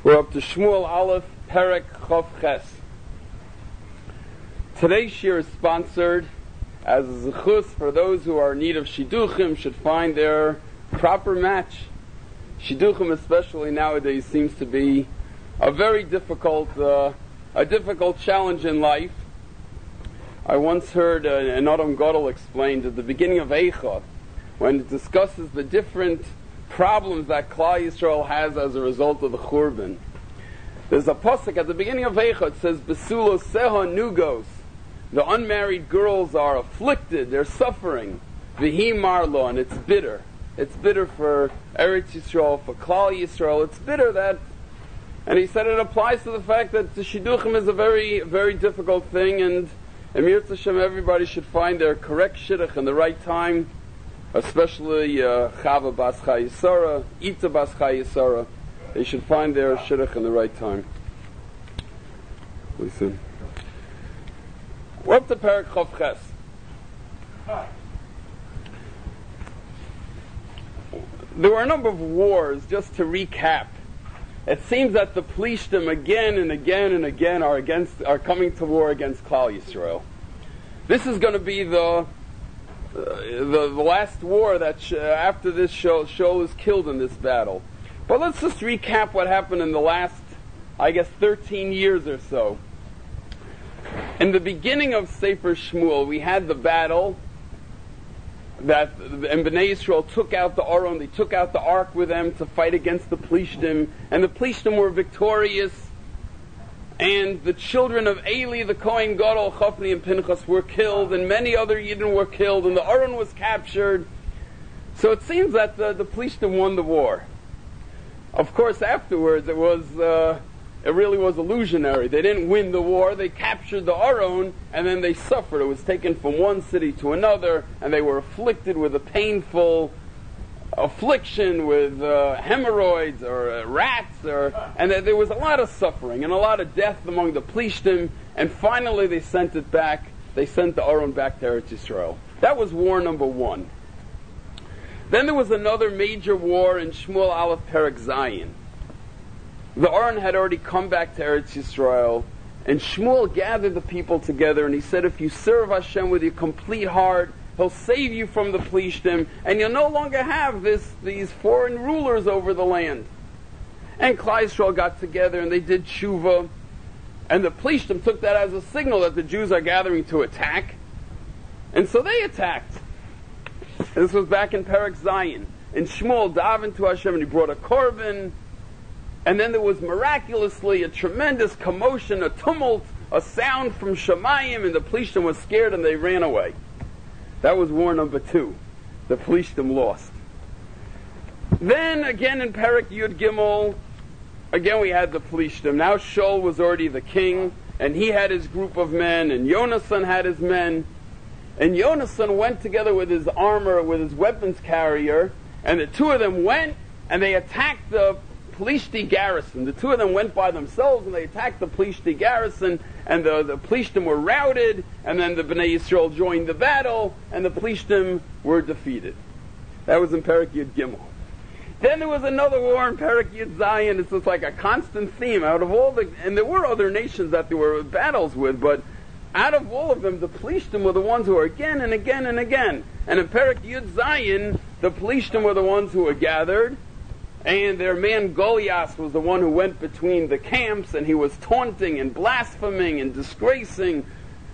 We're up to Shmuel Aleph, Perek, Chof Ches. Today's Shiur is sponsored as a zechus for those who are in need of shidduchim, should find their proper match. Shidduchim, especially nowadays, seems to be a very difficult challenge in life. I once heard an Adam Gadol explained at the beginning of Eicha, when it discusses the different problems that Klal Yisrael has as a result of the Churban. There's a pasuk at the beginning of Eicha. It says, "Besulo seha nugos." The unmarried girls are afflicted; they're suffering. V'hi marlo, and it's bitter. It's bitter for Eretz Yisrael, for Klal Yisrael. It's bitter that, and he said it applies to the fact that the shidduchim is a very, very difficult thing, and Emir Tzashem, everybody should find their correct shidduch in the right time. Especially Chava Bas Chayisara, Ita Bas Chayisara. They should find their shidduch in the right time. Listen. We're up to Perek Chof Ches. There were a number of wars, just to recap. It seems that the Plishtim again and again and again are coming to war against Klal Yisrael. This is going to be the last war that after this Shaul is killed in this battle. But let's just recap what happened in the last, 13 years or so. In the beginning of Sefer Shmuel, we had the battle that Bnei Yisrael took out the Aron, they took out the Ark with them to fight against the Plishtim, and the Plishtim were victorious. And the children of Eli, the Kohen Gadol, Chofni and Pinchas were killed, and many other Yidden were killed, and the Aron was captured. So it seems that the Plishtim won the war. Of course, afterwards it really was illusionary. They didn't win the war. They captured the Aron, and then they suffered. It was taken from one city to another, and they were afflicted with a painful affliction with hemorrhoids or rats, and there was a lot of suffering and a lot of death among the Plishtim, and finally they sent it back. They sent the Aron back to Eretz Yisrael. That was war number one. Then there was another major war in Shmuel Aleph Perek Zayin. The Aron had already come back to Eretz Yisrael, and Shmuel gathered the people together, and he said, if you serve Hashem with your complete heart, He'll save you from the Plishtim, and you'll no longer have these foreign rulers over the land. And Klal Yisrael got together and they did tshuva, and the Plishtim took that as a signal that the Jews are gathering to attack, and so they attacked. And this was back in Perek Zayin. And Shmuel davened to Hashem, and he brought a korban, and then there was miraculously a tremendous commotion, a tumult, a sound from Shemayim, and the Plishtim was scared and they ran away. That was war number two. The Plishtim lost. Then again in Perek Yud Gimel, again we had the Plishtim. Now Shaul was already the king, and he had his group of men, and Yonasan had his men. And Yonasan went together with his armor, with his weapons carrier, and the two of them went and they attacked the Plishti garrison. The two of them went by themselves and they attacked the Plishti garrison, and the Plishtim were routed, and then the Bnei Yisrael joined the battle, and the Plishtim were defeated. That was in Perek Yud Gimel. Then there was another war in Perek Yud Zayin. It's just like a constant theme out of all and there were other nations that there were battles with, but out of all of them, the Plishtim were the ones who were again and again and again. And in Perek Yud Zayin, the Plishtim were the ones who were gathered, and their man Goliath was the one who went between the camps, and he was taunting and blaspheming and disgracing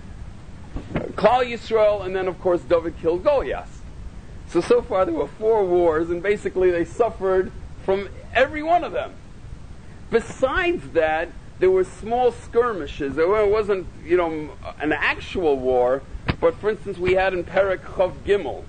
Klal Yisrael, and then of course David killed Goliath. So far there were 4 wars, and basically they suffered from every one of them. Besides that, there were small skirmishes. It wasn't, an actual war, but for instance we had in Perek Chof Gimel.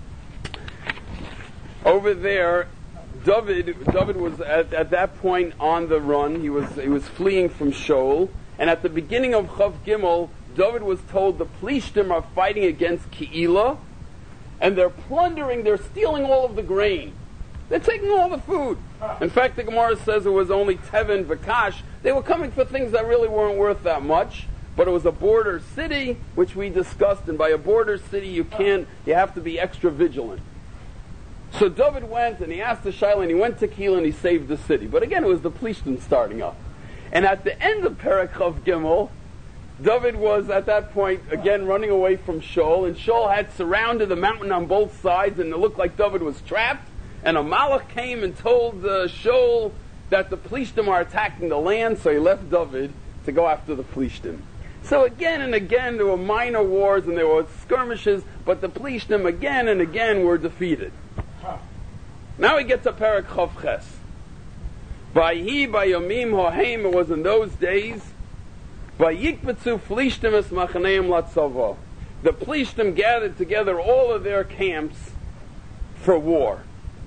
Over there, David was at that point on the run. He was fleeing from Shaul, and at the beginning of Chav Gimel, David was told the Plishtim are fighting against Keilah, and they're plundering, they're stealing all of the grain. They're taking all the food. In fact, the Gemara says it was only Tevin, Vakash. They were coming for things that really weren't worth that much, but it was a border city, which we discussed, and by a border city you have to be extra vigilant. So David went and he asked the Shaul and he went to Keilah and he saved the city. But again, it was the Plishtim starting up. And at the end of Perek Chav Gimel, David was at that point again running away from Shaul, and Shaul had surrounded the mountain on both sides, and it looked like David was trapped. And a Malach came and told Shaul that the Plishtim are attacking the land, so he left David to go after the Plishtim. So again and again there were minor wars and there were skirmishes, but the Plishtim again and again were defeated. Now we get to Perek Chav Ches. Vayhi bayomim hohem, it was in those days. Vayikbetzu Plishtim es machaneim latzava. The Plishtim gathered together all of their camps for war,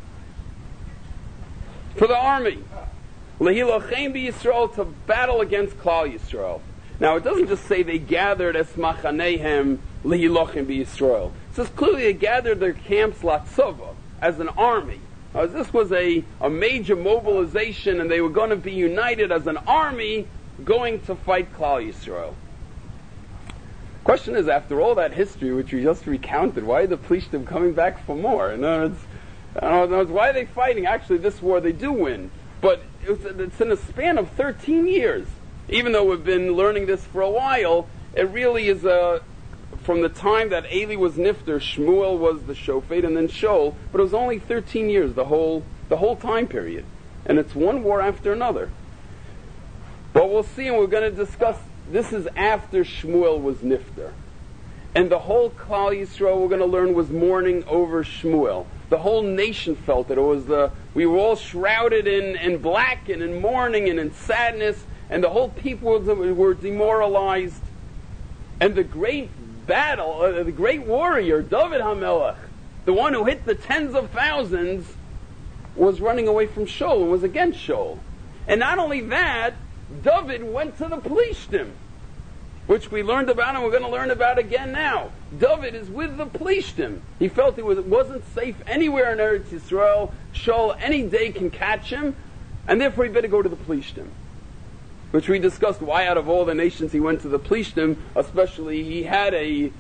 for the army. Lehilochem b'Yisrael, to battle against Klal Yisrael. Now it doesn't just say they gathered es machanehem lehilochem b'Yisrael. It says clearly they gathered their camps latzava, as an army. This was a major mobilization, and they were going to be united as an army going to fight Klal Yisrael. Question is, after all that history which we just recounted, why are the Plishtim coming back for more? In other words, why are they fighting? Actually, this war they do win, but it's in a span of 13 years. Even though we've been learning this for a while, it really is from the time that Eli was Nifter, Shmuel was the Shofet, and then Shaul, but it was only 13 years, the whole time period. And it's one war after another. But we'll see, and we're going to discuss, this is after Shmuel was Nifter. And the whole Klal Yisrael, we're going to learn, was mourning over Shmuel. The whole nation felt it. We were all shrouded in black and in mourning and in sadness, and the whole people were demoralized. And the great battle, the great warrior, David HaMelech, the one who hit the tens of thousands, was running away from Shaul and was against Shaul. And not only that, David went to the Plishtim, which we learned about and we're going to learn about again now. David is with the Plishtim. He felt he wasn't safe anywhere in Eretz Yisrael. Shaul any day can catch him, and therefore he better go to the Plishtim. Which we discussed why out of all the nations he went to the Plishtim, especially he had a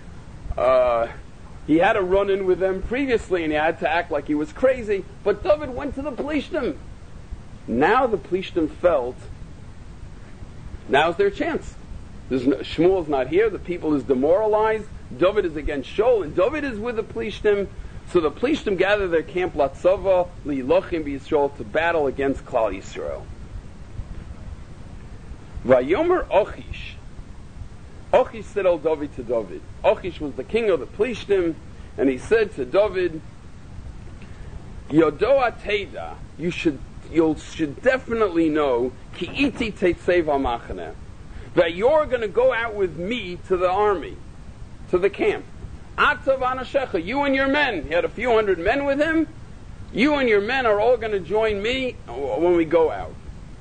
run-in with them previously and he had to act like he was crazy, but David went to the Plishtim. Now the Plishtim felt, now's their chance. Shmuel's not here, the people is demoralized, David is against Shaul, and David is with the Plishtim, so the Plishtim gather their camp Latzava, Li'lochim b'Yisrael, to battle against Klal Yisrael. Vayomer Ochish. Ochish said, "O David," to David. Ochish was the king of the Plishtim, and he said to David, "Yodoa Teda, you should definitely know ki iti teitzev amachane, that you're going to go out with me to the army, to the camp. Atav anashecha, you and your men. He had a few hundred men with him. You and your men are all going to join me when we go out."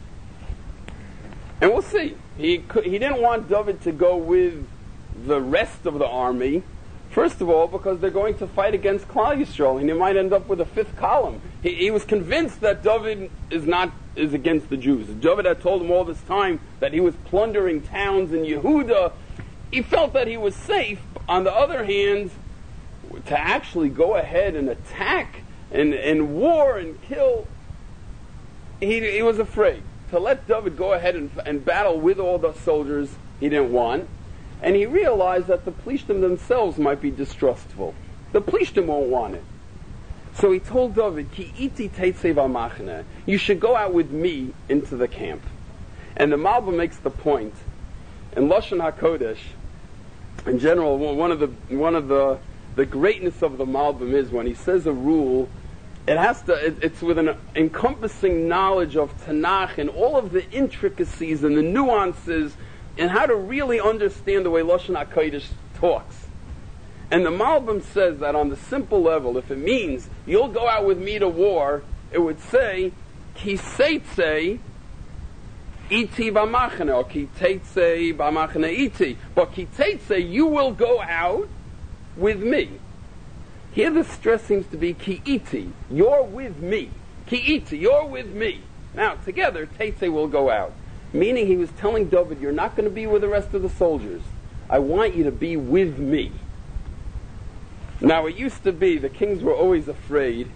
And we'll see. He didn't want David to go with the rest of the army. First of all, because they're going to fight against Klal Yisrael, and he might end up with a fifth column. He was convinced that David is against the Jews. David had told him all this time that he was plundering towns in Yehuda. He felt that he was safe. On the other hand, to actually go ahead and attack and war and kill, he was afraid. To let David go ahead and battle with all the soldiers, he didn't want. And he realized that the Plishtim themselves might be distrustful. The Plishtim won't want it. So he told David, Ki iti teitzev amachne, you should go out with me into the camp. And the Malbim makes the point, in Lashon HaKodesh, in general, one of the greatness of the Malbim is when he says a rule, it's with an encompassing knowledge of Tanakh and all of the intricacies and the nuances and how to really understand the way Lashon HaKodesh talks. And the Malbim says that on the simple level, if it means you'll go out with me to war, it would say, Ki seitze iti b'machane, or Ki teitze b'machane iti. But Ki teitze, you will go out with me. Here the stress seems to be Ki iti, you're with me. Ki iti, you're with me. Now, together, Teitze will go out. Meaning he was telling David, you're not going to be with the rest of the soldiers. I want you to be with me. Now, it used to be, the kings were always afraid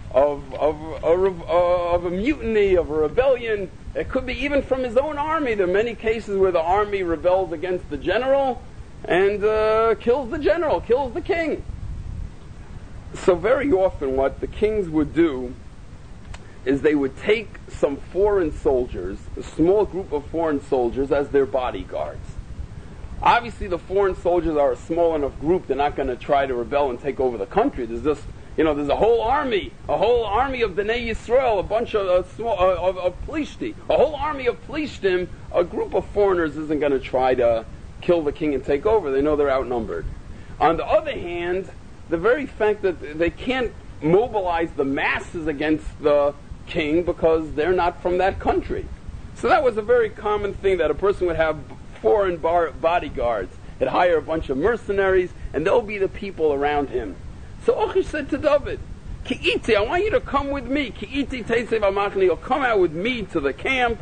of a mutiny, of a rebellion. It could be even from his own army. There are many cases where the army rebels against the general and kills the general, kills the king. So very often what the kings would do is they would take some foreign soldiers, a small group of foreign soldiers, as their bodyguards. Obviously the foreign soldiers are a small enough group, they're not going to try to rebel and take over the country. There's just, there's a whole army of Bnei Yisrael, a bunch of Plishti, a whole army of Plishtim. A group of foreigners isn't going to try to kill the king and take over. They know they're outnumbered. On the other hand, the very fact that they can't mobilize the masses against the king because they're not from that country. So that was a very common thing, that a person would have foreign bodyguards. He'd hire a bunch of mercenaries, and they'll be the people around him. So Achish said to David, Ki'iti, I want you to come with me. Ki'iti teisev amachni, you'll come out with me to the camp.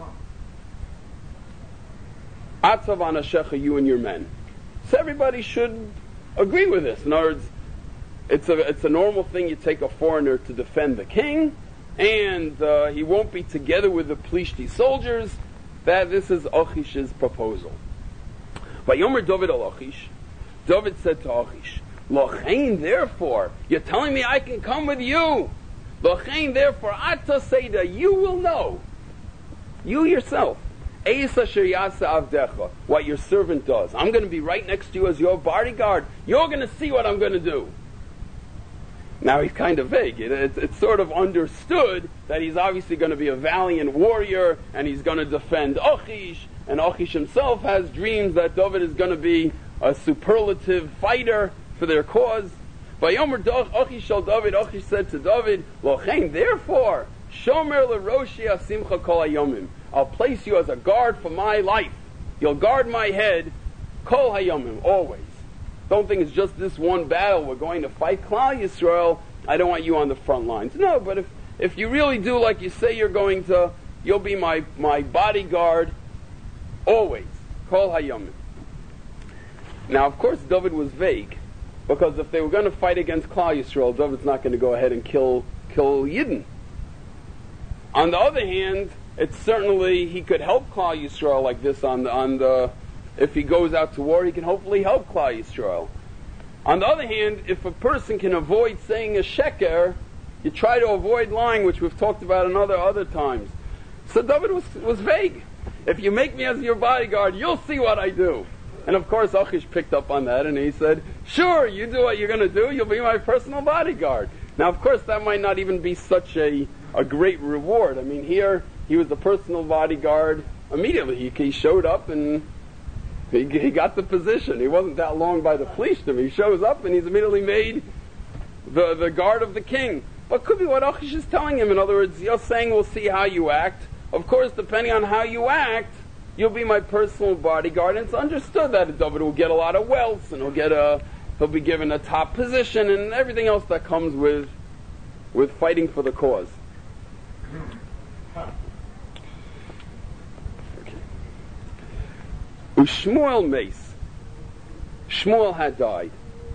Atzav anashecha, you and your men. So everybody should agree with this. In other words, it's a normal thing. You take a foreigner to defend the king, and he won't be together with the Plishti soldiers. That this is Achish's proposal. Vayomer David al Achish. David said to Achish, Lochein, therefore, you're telling me I can come with you. Lochein, therefore, Ata Seda, you will know, you yourself, Eis asher yasa avdecha, what your servant does. I'm going to be right next to you as your bodyguard. You're going to see what I'm going to do. Now he's kind of vague. It's sort of understood that he's obviously going to be a valiant warrior and he's going to defend Achish, and Achish himself has dreams that David is going to be a superlative fighter for their cause. Vayomer Achish shel David, Achish said to David, Lochein, therefore, Shomer leroshi asimcha kol hayomim, I'll place you as a guard for my life. You'll guard my head kol hayomim, always. Don't think it's just this one battle. We're going to fight Klal Yisrael. I don't want you on the front lines. No, but if you really do like you say you're going to, you'll be my bodyguard always. Kol hayomim. Now, of course, David was vague, because if they were going to fight against Klal Yisrael, David's not going to go ahead and kill Yidden. On the other hand, it's certainly he could help Klal Yisrael like this on the if he goes out to war, he can hopefully help Klal Yisrael. On the other hand, if a person can avoid saying a sheker, you try to avoid lying, which we've talked about in other times. So David was vague. If you make me as your bodyguard, you'll see what I do. And of course, Achish picked up on that, and he said, sure, you do what you're going to do, you'll be my personal bodyguard. Now, of course, that might not even be such a great reward. I mean, here, he was the personal bodyguard immediately. He showed up and he got the position. He wasn't that long by the Plishtim. He shows up and he's immediately made the guard of the king. But could be what Achish is telling him. In other words, you're saying we'll see how you act. Of course, depending on how you act, you'll be my personal bodyguard. And it's understood that David will get a lot of wealth, and he'll be given a top position and everything else that comes with fighting for the cause. Shmuel Mace. Shmuel had died.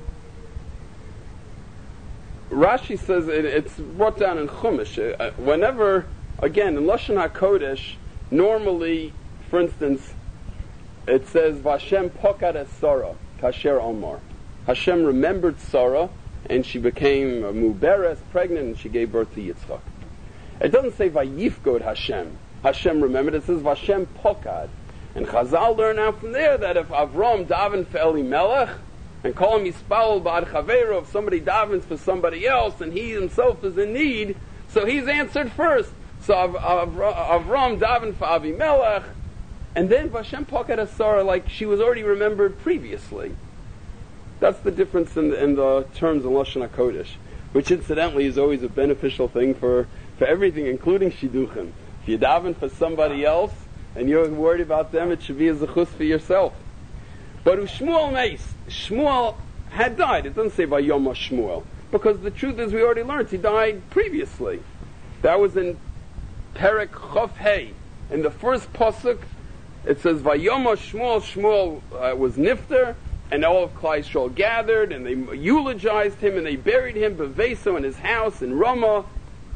Rashi says it's brought down in Chumash. Whenever, again, in Lashon HaKodesh, normally, for instance, it says, Vashem pokad es Sarah, kasher omar. Hashem remembered Sarah, and she became muberes, pregnant, and she gave birth to Yitzchak. It doesn't say Vayifgod Hashem. Hashem remembered. It says Vashem pokad. And Chazal learn out from there that if Avram davened for Elimelech and call him Yispal Ba'ad Chaveiro, if somebody davens for somebody else and he himself is in need, so he's answered first. So Avram davened for Avimelech, and then Vashem Pokad Asara, like she was already remembered previously. That's the difference in the terms in Lashon HaKodesh, which incidentally is always a beneficial thing for everything, including Shidduchim. If you daven for somebody else, and you're worried about them, it should be a zechus for yourself. But Shmuel Mace, Shmuel had died. It doesn't say Vayom Shmuel, because the truth is we already learned he died previously. That was in Perek Chof Hey. In the first pasuk, it says Vayom Shmuel. Shmuel was nifter, and all of Klal Yisrael gathered, and they eulogized him, and they buried him beveso in his house in Ramah.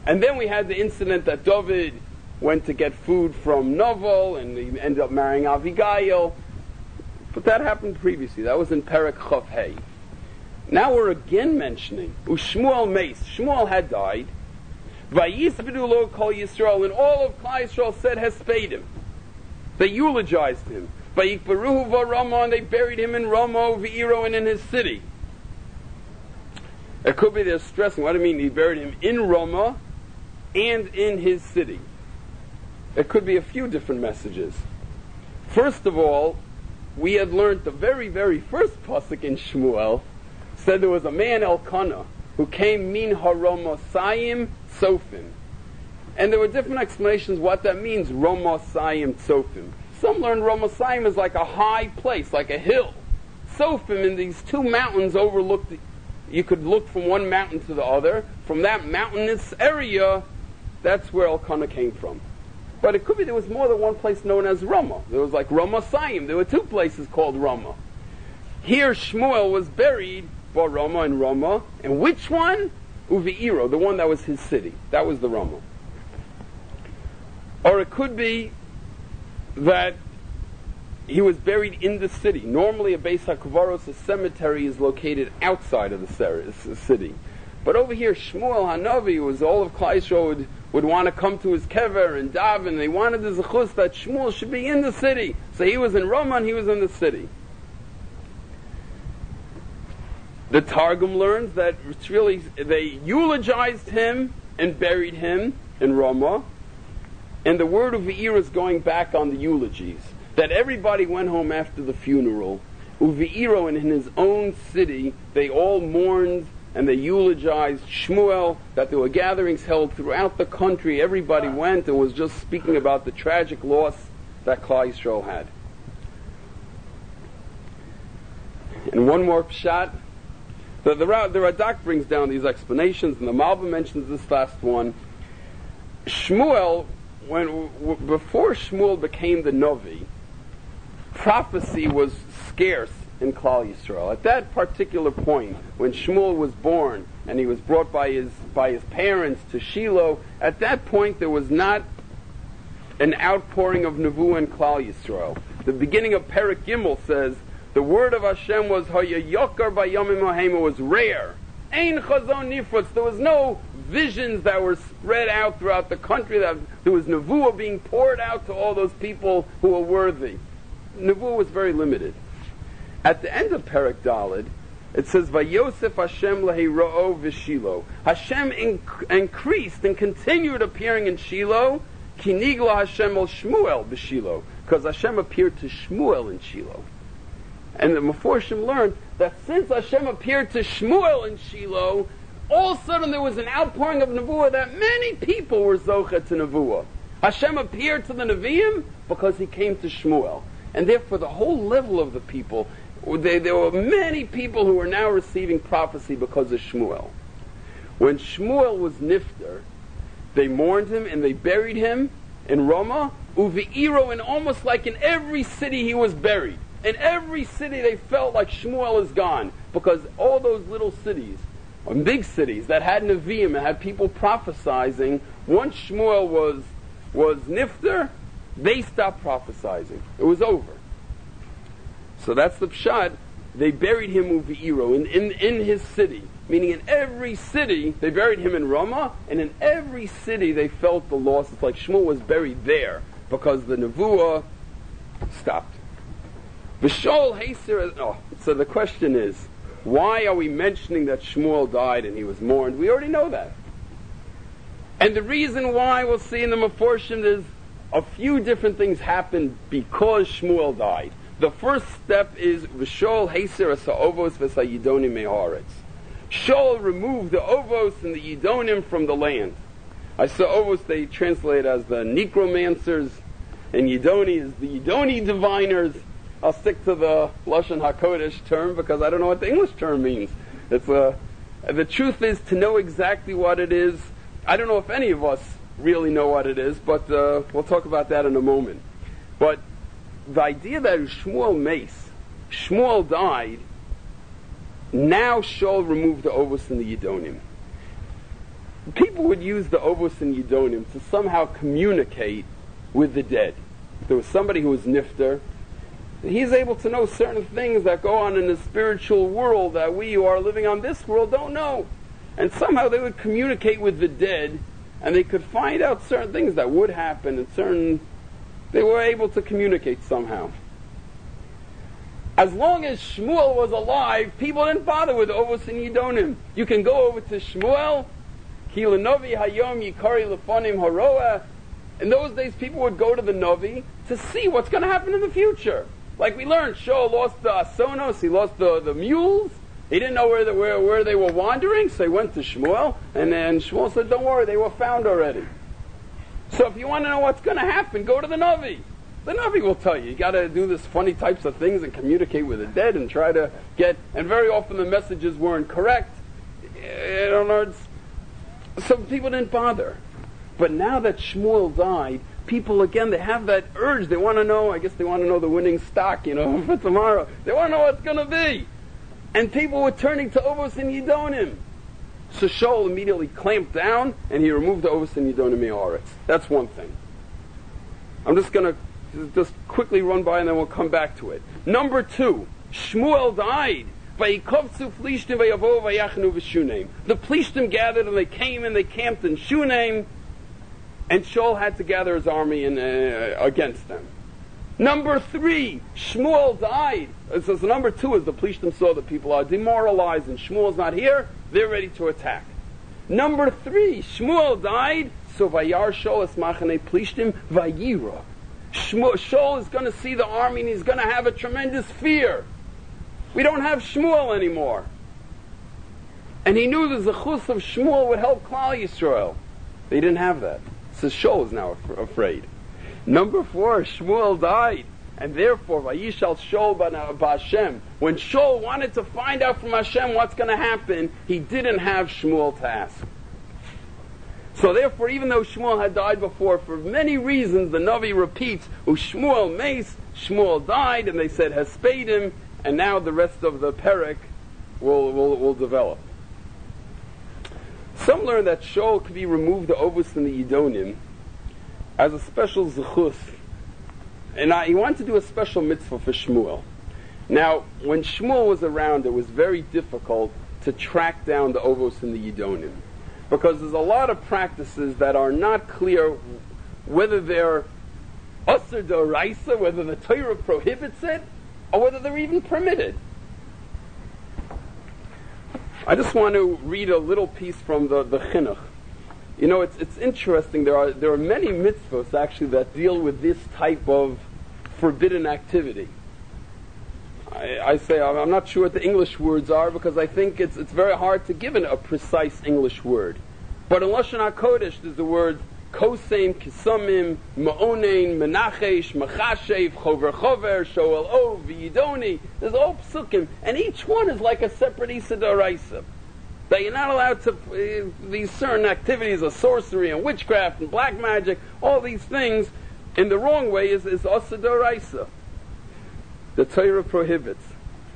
And then we had the incident that David went to get food from Novel, and he ended up marrying Abigail. But that happened previously. That was in Perek Chav Hey. Now we're again mentioning Shmuel Mace. Shmuel had died. Vayisbedu lo kol Yisrael, and all of Klal Yisrael said Hespedim. They eulogized him. Vayikbaruhu v'Rama, and they buried him in Rama v'Iro, and in his city. It could be they're stressing. What do you mean? He buried him in Rama and in his city. It could be a few different messages. First of all, we had learned the very, very first pasuk in Shmuel said there was a man Elkanah who came min haromosayim tsofim, and there were different explanations what that means. Romosayim tsofim. Some learn Romosayim is like a high place, like a hill. Tsofim, in these two mountains overlooked. You could look from one mountain to the other. From that mountainous area, that's where Elkanah came from. But it could be there was more than one place known as Ramah. There was like Ramosayim. There were two places called Ramah. Here Shmuel was buried by Ramah and Ramah. And which one? Uve'iro, the one that was his city. That was the Ramah. Or it could be that he was buried in the city. Normally a Beis HaKvaros, a cemetery, is located outside of the city. But over here, Shmuel Hanavi, was all of Klal Yisrael would want to come to his kever and daven. They wanted the zechus that Shmuel should be in the city. So he was in Ramah and he was in the city. The Targum learns that it's really, they eulogized him and buried him in Ramah. And the word of Ve'ir is going back on the eulogies. That everybody went home after the funeral. Uve'iro, and in his own city, they all mourned and they eulogized Shmuel, that there were gatherings held throughout the country. Everybody went and was just speaking about the tragic loss that Klal Yisrael had. And one more pshat. The Radak brings down these explanations, and the Malbim mentions this last one. Shmuel, before Shmuel became the Novi, prophecy was scarce in Klal Yisrael. At that particular point, when Shmuel was born and he was brought by his parents to Shiloh, at that point there was not an outpouring of Nevuah in Klal Yisrael. The beginning of Perek Gimel says, the word of Hashem was Hayayokar Bayomim Ohema, was rare. Ein Chazon Nifutz. There was no visions that were spread out throughout the country. That there was Nevuah being poured out to all those people who were worthy. Nevuah was very limited. At the end of Perek Daled, it says, Vayosef Hashem lehiro'o v'Shilo. Hashem increased and continued appearing in Shiloh, kinigla Hashem el Shmuel v'Shilo, because Hashem appeared to Shmuel in Shiloh. And the Meforshim learned that since Hashem appeared to Shmuel in Shiloh, all of a sudden there was an outpouring of Nevuah that many people were zocheh to Nevuah. Hashem appeared to the Nevi'im because he came to Shmuel. And therefore the whole level of the people, there were many people who were now receiving prophecy because of Shmuel. When Shmuel was nifter, they mourned him and they buried him in Ramah, Uve'iro, and almost like in every city he was buried. In every city they felt like Shmuel is gone, because all those little cities, or big cities that had Nevi'im and had people prophesizing, once Shmuel was nifter, they stopped prophesizing. It was over. So that's the pshat. They buried him Uve'iro, in his city. Meaning in every city, they buried him in Ramah, and in every city they felt the loss. It's like Shmuel was buried there, because the Nevuah stopped. Shaul Heiser. So the question is, why are we mentioning that Shmuel died and he was mourned? We already know that. And the reason why, we'll see in the Meforshim, is a few different things happened because Shmuel died. The first step is V'Shaul Heiser Asa Ovos V'Sa Yidonim Me'aretz. Shaul removed the Ovos and the Yidonim from the land. Asa Ovos they translate as the necromancers, and Yidoni is the Yidoni diviners. I'll stick to the Lashon HaKodesh term because I don't know what the English term means. It's the truth is, to know exactly what it is, I don't know if any of us really know what it is, but we'll talk about that in a moment. But the idea that Shmuel Mace, Shmuel died, now Shaul removed the Ovos and the Yidonim. people would use the Ovos and Yidonim to somehow communicate with the dead. There was somebody who was nifter. He's able to know certain things that go on in the spiritual world that we who are living on this world don't know. And somehow they would communicate with the dead, and they could find out certain things that would happen, and they were able to communicate somehow. As long as Shmuel was alive, people didn't bother with Ovos and Yidonim. You can go over to Shmuel, Ki l'novi hayom yikari lefonim haroa. In those days, people would go to the Novi to see what's going to happen in the future. Like we learned, Shaul lost the Asonos, he lost the mules. He didn't know where they were wandering, so he went to Shmuel, and then Shmuel said, don't worry, they were found already. So if you want to know what's going to happen, go to the Navi. The Navi will tell you. You got to do this funny types of things and communicate with the dead and try to get, and very often the messages weren't correct. So people didn't bother. But now that Shmuel died, people again, they have that urge. They want to know, I guess they want to know the winning stock, for tomorrow. They want to know what's going to be. And people were turning to Ovos and Yidonim. So Shaul immediately clamped down and he removed the Ovos and Yidonim Me'aretz. That's one thing. I'm just going to quickly run by and then we'll come back to it. Number 2, Shmuel died. The Plishtim gathered and they came and they camped in Shunem, and Shaul had to gather his army against them. Number 3, Shmuel died. So number 2 is the Plishtim saw that people are demoralized and Shmuel's not here, they're ready to attack. Number 3, Shmuel died, so Vayar Shaul es machane Plishtim Vayira. Shaul is going to see the army and he's going to have a tremendous fear. We don't have Shmuel anymore. And he knew the zechus of Shmuel would help Klal Yisrael. They didn't have that. So Shaul is now afraid. Number 4, Shmuel died. And therefore, Vayishal Shaul b'Hashem. When Shaul wanted to find out from Hashem what's going to happen, he didn't have Shmuel to ask. So therefore, even though Shmuel had died before, for many reasons, the Navi repeats, Shmuel mace, Shmuel died, and they said Hespedim, and now the rest of the Perek will develop. Some learn that Shaul could be removed the Ovos and the Yidonim as a special zechus. And he wanted to do a special mitzvah for Shmuel. Now, when Shmuel was around, it was very difficult to track down the Ovos and the Yidonim, because there's a lot of practices that are not clear whether they're Asr D'Oraisa, whether the Torah prohibits it, or whether they're even permitted. I just want to read a little piece from the Chinuch. It's interesting. There are many mitzvahs actually that deal with this type of forbidden activity. I say I'm not sure what the English words are, because I think it's very hard to give a precise English word. But in Lashon HaKodesh there's the words Kosem, Kisomim, Ma'onein, Menachesh, Machashev, Chover, Shoel O, V'Yidoni. There's all psukim, and each one is like a separate Issa D'Oraisa. That you're not allowed to, these certain activities of sorcery and witchcraft and black magic, all these things, in the wrong way is Issa D'Oraisa. The Torah prohibits.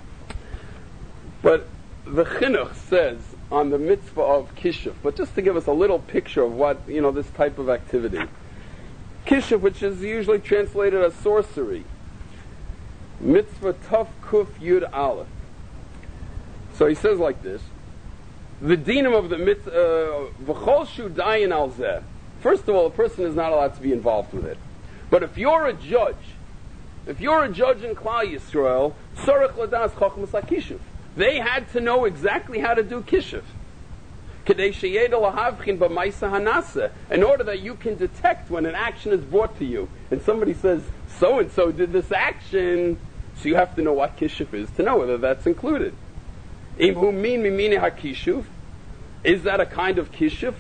But the Chinuch says on the mitzvah of Kishuf, but just to give us a little picture of what, this type of activity. Kishuf, which is usually translated as sorcery. Mitzvah Tuf Kuf Yud Aleph. So he says like this, the dinam of the mitzvah, V'chol Shu Dayan Al Zeh. First of all, a person is not allowed to be involved with it. But if you're a judge in Klal Yisrael, Sorech Ladas Chochmas HaKishuf. They had to know exactly how to do kishuf. In order that you can detect when an action is brought to you. And somebody says, so-and-so did this action, so you have to know what kishuf is to know whether that's included. Is that a kind of kishuf?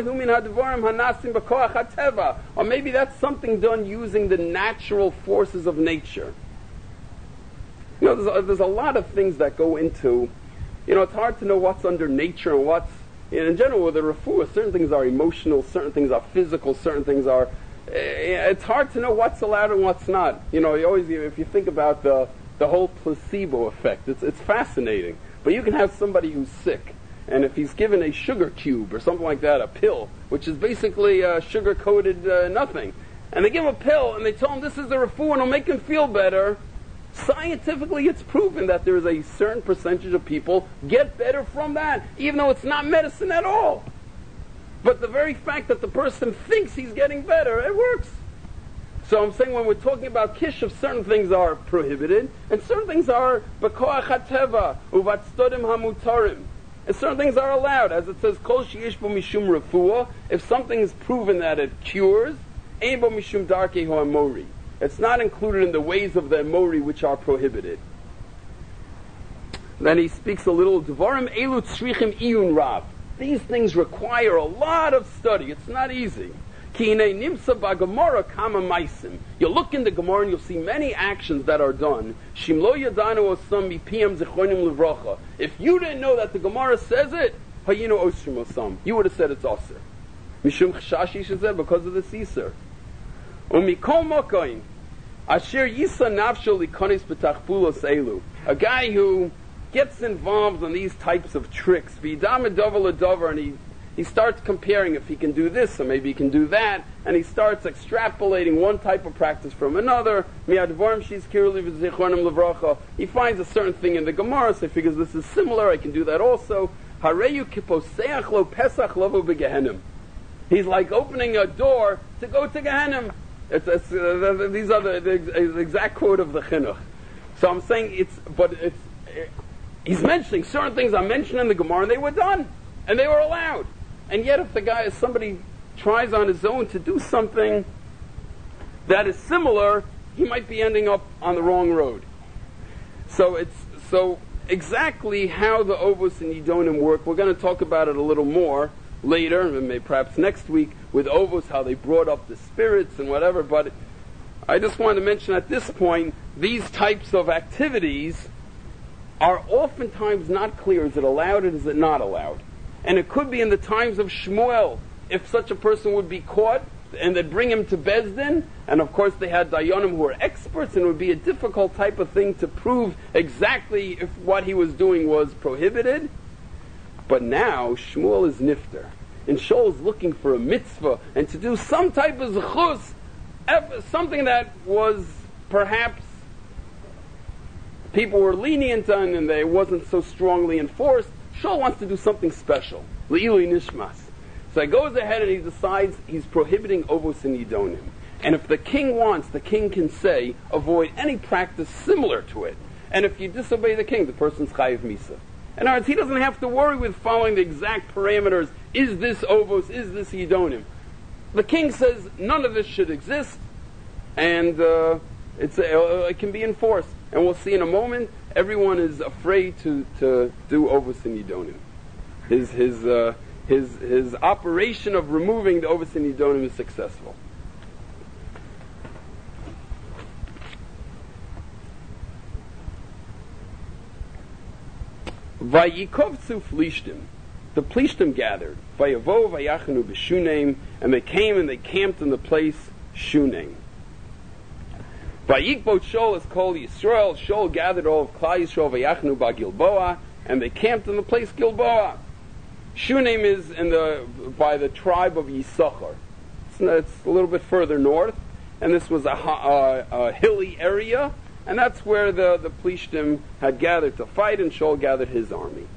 Or maybe that's something done using the natural forces of nature. There's a lot of things that go into, it's hard to know what's under nature and what's, in general with the refuah, certain things are emotional, certain things are physical, certain things are, it's hard to know what's allowed and what's not. If you think about the whole placebo effect, it's fascinating. But you can have somebody who's sick, and if he's given a sugar cube or something like that, a pill, which is basically sugar-coated nothing, and they give him a pill and they tell him this is the refuah and it'll make him feel better, scientifically it's proven that there is a certain percentage of people get better from that, even though it's not medicine at all. But the very fact that the person thinks he's getting better, it works. So I'm saying when we're talking about kishuf, certain things are prohibited, and certain things are b'koach hateva uvatstodim hamutarim, and certain things are allowed, as it says kol sheyesh bo mishum refuah. If something is proven that it cures, ein bo mishum darkei ha'amori. It's not included in the ways of the amori which are prohibited. Then he speaks a little dvarim elu tzrichim iyun rav. These things require a lot of study. It's not easy. You look in the Gemara and you'll see many actions that are done. If you didn't know that the Gemara says it, you would have said it's aser. Mishum chashashi shezeh, because of the Caesar. A guy who gets involved in these types of tricks, and he starts comparing if he can do this, or maybe he can do that, and he starts extrapolating one type of practice from another. He finds a certain thing in the Gemara, so he figures this is similar, I can do that also. He's like opening a door to go to Gehenna. These are the exact quote of the Chinuch. So I'm saying he's mentioning certain things I mentioned in the Gemara, and they were done, and they were allowed. And yet if somebody tries on his own to do something that is similar, he might be ending up on the wrong road. So exactly how the Ovos and Yidonim work, we're going to talk about it a little more later, and maybe perhaps next week, with Ovos, how they brought up the spirits and whatever, but I just wanted to mention at this point, these types of activities are oftentimes not clear. Is it allowed or is it not allowed? And it could be in the times of Shmuel, if such a person would be caught, and they'd bring him to Bezdin, and of course they had Dayanim who were experts, and it would be a difficult type of thing to prove exactly if what he was doing was prohibited. But now, Shmuel is nifter, and Shaul is looking for a mitzvah, and to do some type of zechus, something that was perhaps people were lenient on, and they wasn't so strongly enforced. Shaul wants to do something special. Le'ilui nishmas. So he goes ahead and he decides he's prohibiting Ovos and Yidonim. And if the king wants, the king can say, avoid any practice similar to it. And if you disobey the king, the person's chayiv misa. In other words, he doesn't have to worry with following the exact parameters. Is this Ovos? Is this Yidonim? The king says none of this should exist, and it can be enforced. And we'll see in a moment, everyone is afraid to do Ovos and Yidonim. His operation of removing the Ovos and Yidonim is successful. Vayikovtzu Flishtim. The Plishtim gathered. Vayavo vayachanu b'shuneim, and they came and they camped in the place Shuneim. Vayikbot Shaul is called Yisrael. Shaul gathered all of Klal Yisrael vayachnu ba'Gilboa, and they camped in the place Gilboa. Shuneim is by the tribe of Yisachar. It's a little bit further north, and this was a hilly area, and that's where the Plishtim had gathered to fight, and Shaul gathered his army.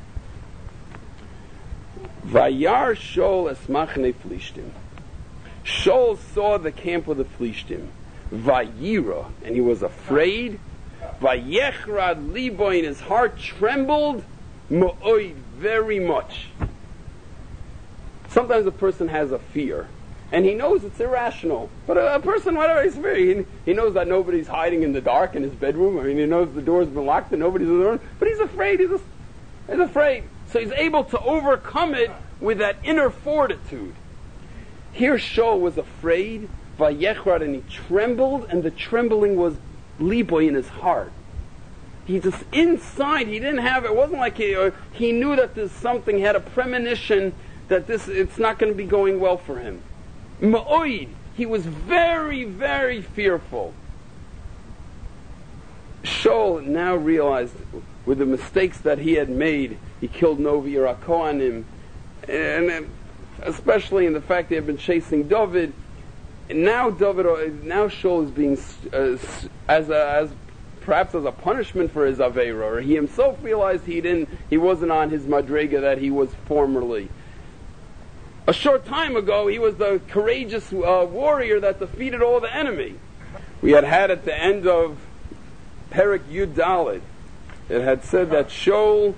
Vayar Shaul es machne Plishtim. Shaul saw the camp of the Plishtim. Vayira, and he was afraid. Vayechrad libo, and his heart trembled. Mo'oid, very much. Sometimes a person has a fear, and he knows it's irrational. But a person, whatever, he's very, he knows that nobody's hiding in the dark in his bedroom. I mean, he knows the door's been locked and nobody's in the room. But he's afraid. He's afraid. So he's able to overcome it with that inner fortitude. Here Shaul was afraid. Vayechrad, and he trembled, and the trembling was liboy, in his heart. He just inside, he didn't have it wasn't like he knew that there's something, he had a premonition that it's not going to be going well for him. Ma'oid, he was very, very fearful. Shaul now realized with the mistakes that he had made. He killed Novi Kohanim, and especially in the fact they had been chasing David. And now Shaul is being perhaps as a punishment for his Aveira, or he himself realized he wasn't on his Madrega that he was formerly. A short time ago, he was the courageous warrior that defeated all the enemy. We had at the end of Perek Yud Daled, it had said that Shaul,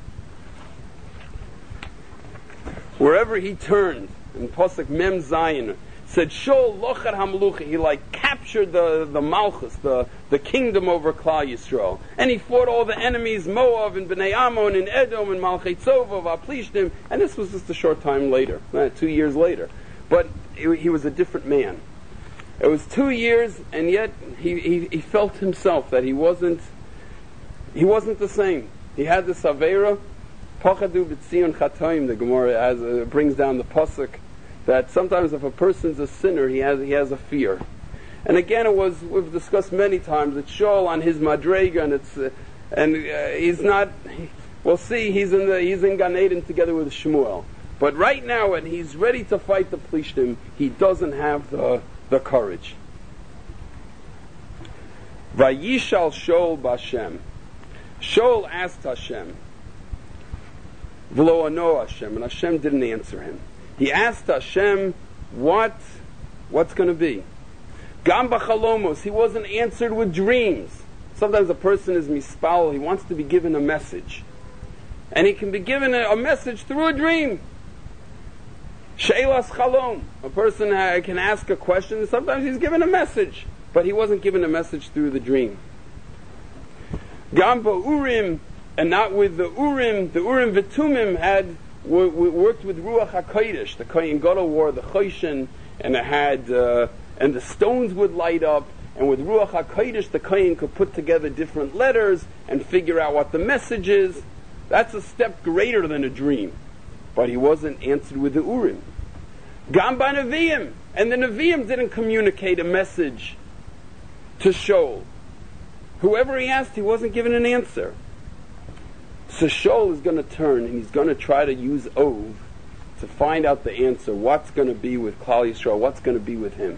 wherever he turned, in Pasuk Mem Zayin, said Shaul lochad hamlucha, he captured the Malchus, the kingdom over Klal Yisrael. And he fought all the enemies, Moab and Bnei Ammon and Edom and Malchei Tzova, Vaplishtim, and this was just a short time later, 2 years later. But he was a different man. It was 2 years, and yet he felt himself that he wasn't the same. He had this Aveira, Pachadu b'tzion chatoim, the Gemara brings down the pasuk, that sometimes if a person's a sinner, he has a fear. And again, we've discussed many times that Shaul on his Madrega, and he's not. We'll see. He's in Gan Eden together with Shmuel. But right now, when he's ready to fight the Plishtim, he doesn't have the courage. Vayishal Shaul b'Hashem. Shaul asked Hashem, V'lo ano Hashem, and Hashem didn't answer him. He asked Hashem, what's going to be? Gam b'chalomos, he wasn't answered with dreams. Sometimes a person is mispal, he wants to be given a message. And he can be given a message through a dream. She'elas chalom, a person can ask a question, and sometimes he's given a message, but he wasn't given a message through the dream. Gam ba'urim, and not with the Urim V'tumim had worked with Ruach HaKodesh. The Kohen Gadol wore the Choshen, and it had and the stones would light up, and with Ruach HaKodesh the Kohen could put together different letters and figure out what the message is. That's a step greater than a dream. But he wasn't answered with the Urim. Gam b'Neviim, and the Neviim didn't communicate a message to Shaul. Whoever he asked, he wasn't given an answer. So Shaul is going to turn and he's going to try to use Ov to find out the answer. What's going to be with Klal Yisrael? What's going to be with him?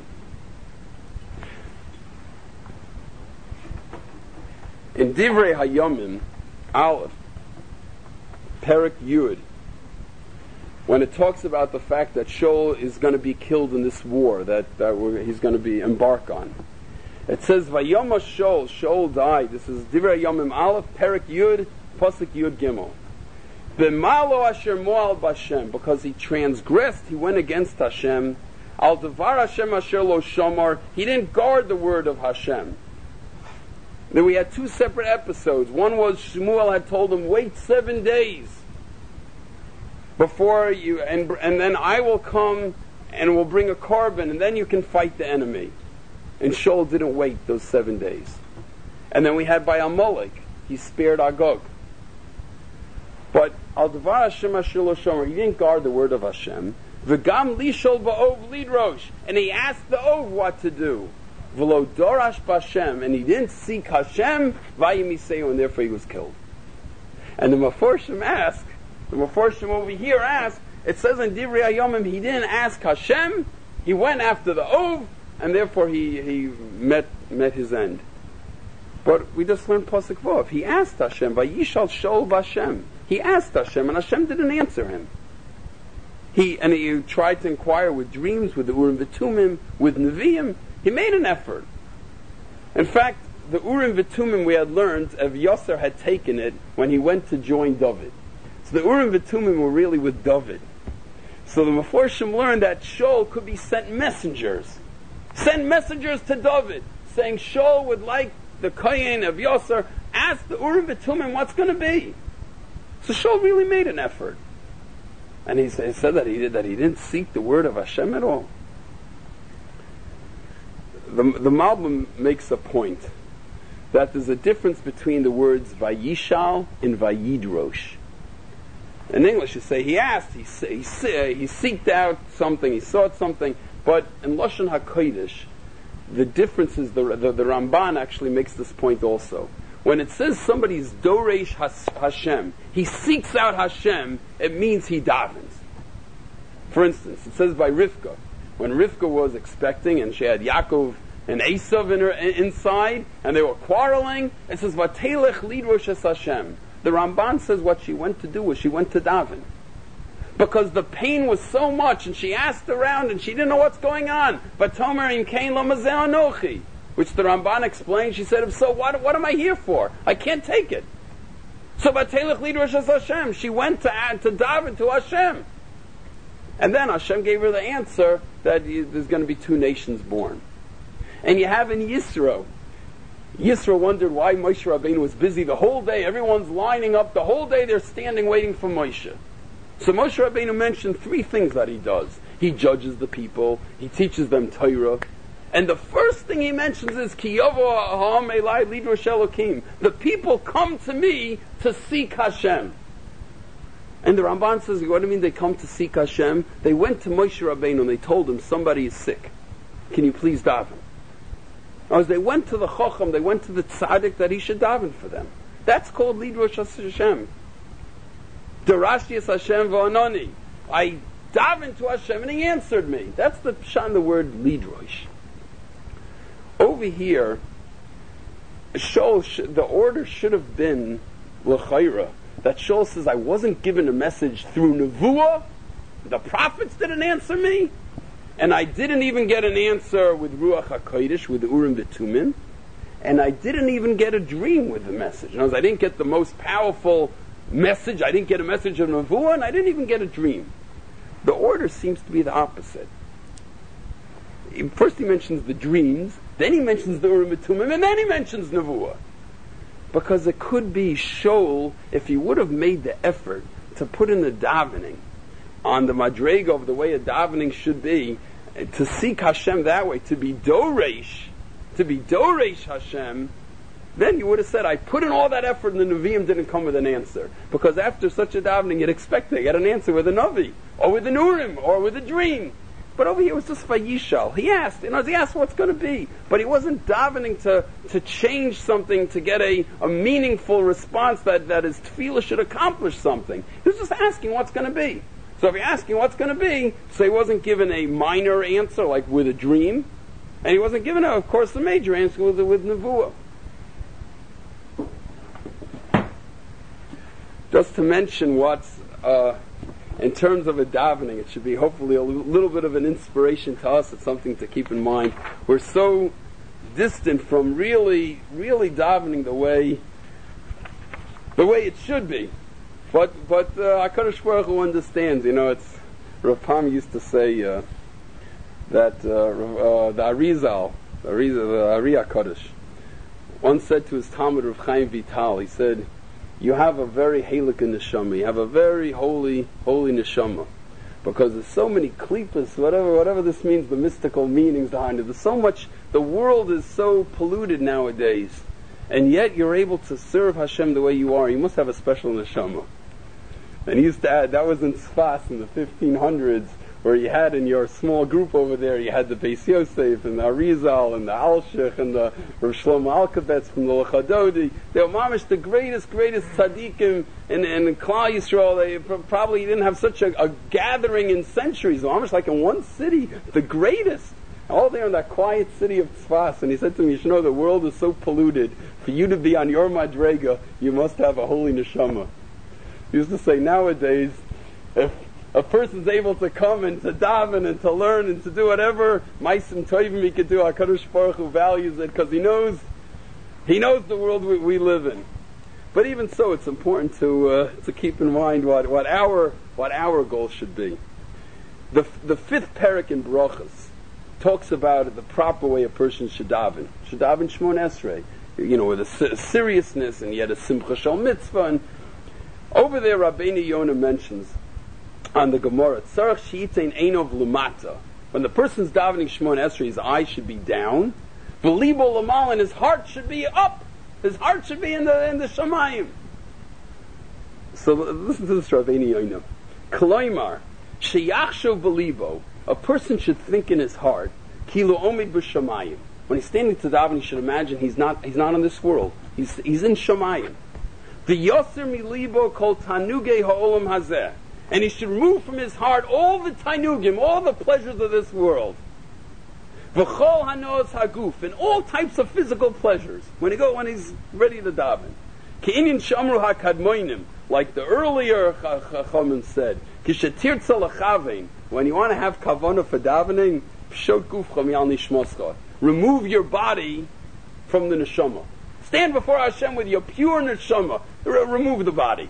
In Divrei Hayomim, Aleph, Perek Yud, when it talks about the fact that Shaul is going to be killed in this war that he's going to be embarked on, it says Vayoma Shaul died. This is Divrei Hayomim Aleph, Perek Yud, Pasuk Yud Gimel. B'malo asher moal b'Hashem, because he transgressed, he went against Hashem. Al devar Hashem asher lo shomar, he didn't guard the word of Hashem. Then we had two separate episodes. One was Shmuel had told him, wait 7 days before you, and then I will come and will bring a carbon, and then you can fight the enemy. And Shaul didn't wait those 7 days. And then we had by Amalek, he spared Agag. But al devar Hashem asher lo shomer, he didn't guard the word of Hashem. V'gam lishol ba'ov lidrosh, and he asked the Ov what to do. V'lo dorash b'Hashem, and he didn't seek Hashem, vayimiseyu, and therefore he was killed. And the Meforshim over here ask, it says in Divrei Hayomim, he didn't ask Hashem, he went after the Ov, and therefore he met his end. But we just learned Pasuk Vav. He asked Hashem, Vayishal Shaul b'Hashem. He asked Hashem, and Hashem didn't answer him. He tried to inquire with dreams, with the Urim V'tumim, with Nevi'im. He made an effort. In fact, the Urim V'tumim we had learned, Yosser had taken it when he went to join David. So the Urim V'tumim were really with David. So the Meforshim learned that Shaul could be sent messengers. Send messengers to David, saying Shaul would like the Kohen of Yosser, ask the Urim V'tumim what's going to be. So Shaul really made an effort. And he said that he didn't seek the word of Hashem at all. The Malbim makes a point that there's a difference between the words Vayishal and Vayidrosh. In English you say he asked, he seeked out something, he sought something, but in Lashon HaKodesh, the difference is the Ramban actually makes this point also. When it says somebody's Doresh Hashem, he seeks out Hashem, it means he davens. For instance, it says by Rivka, when Rivka was expecting and she had Yaakov and Esav in her inside, and they were quarreling, it says, Vatelech lidrosh es Hashem. The Ramban says what she went to do was she went to daven. Because the pain was so much, and she asked around, and she didn't know what's going on. Vatomer im kain lo mazeh anochi. Which the Ramban explained, she said, so what am I here for? I can't take it. So Vatelech lidrosh es Hashem. She went to daven to Hashem. And then Hashem gave her the answer that there's going to be 2 nations born. And you have in Yisro wondered why Moshe Rabbeinu was busy the whole day. Everyone's lining up. The whole day they're standing waiting for Moshe. So Moshe Rabbeinu mentioned 3 things that he does. He judges the people. He teaches them Torah. And the first thing he mentions is, Ki yovo ha'am elai lidrosh Elokim. The people come to me to seek Hashem. And the Ramban says, what do you mean they come to seek Hashem? They went to Moshe Rabbeinu and they told him, somebody is sick. Can you please daven? As they went to the Chacham, they went to the Tzaddik that he should daven for them. That's called Lidrosh Hashem. Darashti Hashem v'anoni. I davened to Hashem and he answered me. That's the pshat, the word Lidrosh. Over here, Shaul, the order should have been L'chaira. That Shaul says, I wasn't given a message through Nevuah. The prophets didn't answer me. And I didn't even get an answer with Ruach HaKodesh, with Urim V'Tumim. And I didn't even get a dream with the message. In other words, I didn't get the most powerful message. I didn't get a message of Nevuah, and I didn't even get a dream. The order seems to be the opposite. First he mentions the dreams, then he mentions the Urim V'Tumim, and then he mentions Nevuah. Because it could be Shaul, if he would have made the effort to put in the davening on the madrega of the way a davening should be, to seek Hashem that way, to be Doresh Hashem, then you would have said, I put in all that effort and the Nevi'im didn't come with an answer. Because after such a davening, you'd expect to get an answer with a Navi, or with an Urim, or with a dream. But over here it was just Vayishal. He asked, he asked what's going to be. But he wasn't davening to change something, to get a meaningful response that his tefillah should accomplish something. He was just asking what's going to be. So if you're asking what's going to be, so he wasn't given a minor answer, like with a dream, and he wasn't given, of course, the major answer with Nevuah. Just to mention what's, in terms of a davening, it should be hopefully a little bit of an inspiration to us. It's something to keep in mind. We're so distant from really, really davening the way it should be. But HaKadosh Baruch Hu understands. It's Rav Pam used to say that the Arizal, the Ari HaKadosh, once said to his Talmud Rav Chaim Vital, he said, you have a very halakha neshama, you have a very holy neshama. Because there's so many klipas, whatever this means, the mystical meanings behind it. There's so much, the world is so polluted nowadays. And yet you're able to serve Hashem the way you are. You must have a special neshama. And he used to add, that was in Sfas in the 1500s, where you had in your small group over there, you had the Beis Yosef, and the Arizal, and the Alshich, and the Rav Shlomo Alkabetz from the Lechadodi. They were mamish the greatest tzaddikim in Klal Yisrael. They probably didn't have such a gathering in centuries. Mamish like in one city, the greatest. All there in that quiet city of Tzfas. And he said to me, the world is so polluted. For you to be on your madrega, you must have a holy neshama. He used to say, nowadays, if a person's able to come and to daven and to learn and to do whatever ma'asim tovim he could do, HaKadosh Baruch Hu values it because he knows the world we live in. But even so, it's important to keep in mind what our goal should be. The 5th Perek in Brachos talks about the proper way a person should daven. Should daven Shmon Esrei, with a seriousness and yet a simcha shel mitzvah. And over there, Rabbeinu Yonah mentions on the Gemara, Tzarech she'itein einov lumata. When the person's davening Shmon Esrei, his eyes should be down. V'libo lamal, and his heart should be up. His heart should be in the Shamayim. So listen to this, Rabbeinu Yonah. Kloimar sheyachshav v'libo. A person should think in his heart, Kilu omid b'shamayim. When he's standing to daven, he should imagine he's not in this world. He's in Shamayim. V'yoser milibo kol tanugei ha'olam hazeh. And he should remove from his heart all the tainugim, all the pleasures of this world. V'chol hanoas haguf, and all types of physical pleasures. When he's ready to daven. Ke'inyan shamru hakadmoinim, like the earlier Chachamim said. Kishetirtza lachavein, when you want to have kavanah for davening, pshot gufcha mi'al nishmoscha. Remove your body from the neshama. Stand before Hashem with your pure neshama. Remove the body.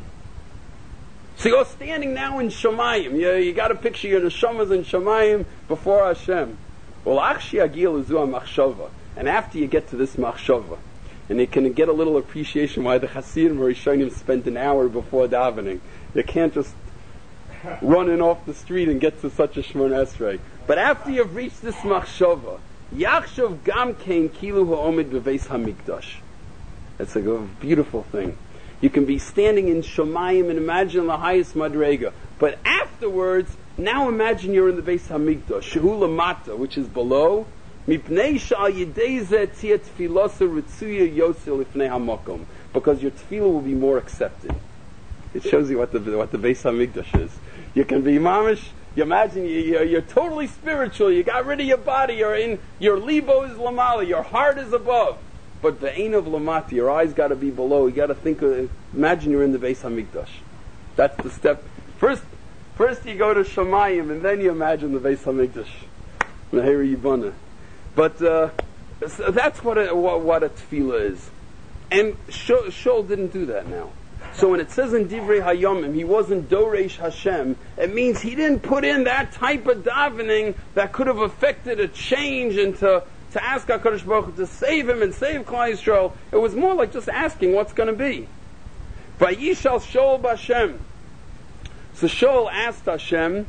So you're standing now in Shamayim. You got to picture your neshamas in Shamayim before Hashem. Well, achshi agil uzu machshava. And after you get to this machshava, and you can get a little appreciation why the Hasidim or Rishonim spent an hour before davening. You can't just run in off the street and get to such a Shmona Esrei. But after you've reached this machshava, Yachshav gam kein kilu ha'omid beveis hamikdash. That's a beautiful thing. You can be standing in Shamayim and imagine the highest madrega. But afterwards, now imagine you're in the Beis Hamikdash, Shehu Lamata, which is below. Mipnei sha'al yedei zeh tzia tefilasa ritzuya yosil ifnei hamakom. Because your tefillah will be more accepted. It shows you what the Beis Hamikdash is. You can be mamish. You imagine you're totally spiritual. You got rid of your body. You're in your libo is lamala. Your heart is above. But the ain of lamati, your eyes got to be below. You got to think. Imagine you're in the Beis Hamikdash. That's the step. First you go to Shamayim, and then you imagine the Beis Hamikdash. Meheri Yibana. But so that's what a tefillah is. And Shaul didn't do that now. So when it says in Divrei Hayomim, he wasn't Doresh Hashem, it means he didn't put in that type of davening that could have affected a change and to ask HaKadosh Baruch Hu to save him and save Klal Yisrael. It was more like just asking what's going to be. Vayishal Shaul b'Hashem. So Shaul asked Hashem,